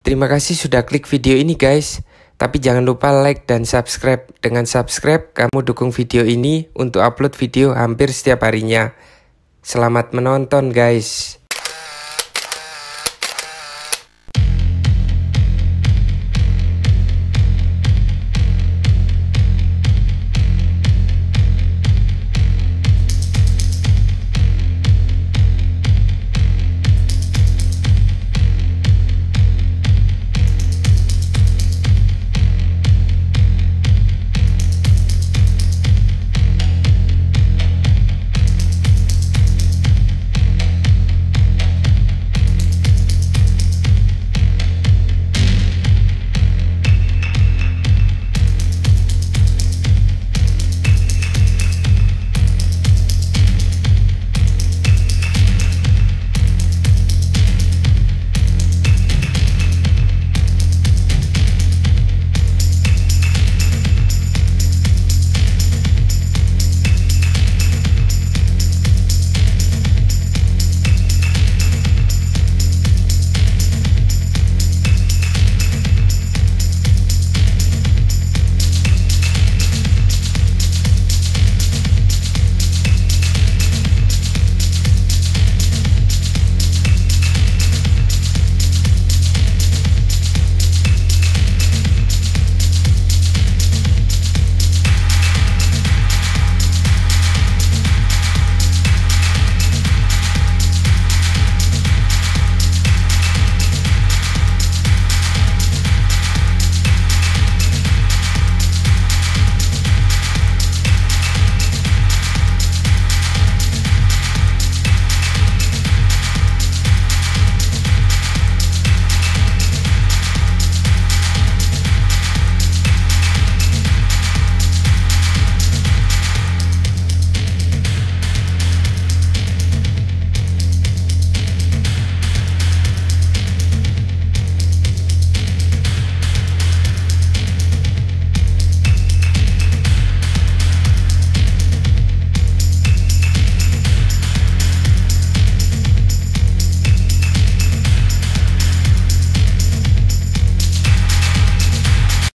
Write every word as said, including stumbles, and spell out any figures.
Terima kasih sudah klik video ini guys. Tapi jangan lupa like dan subscribe. Dengan subscribe, kamu dukung video ini untuk upload video hampir setiap harinya. Selamat menonton guys.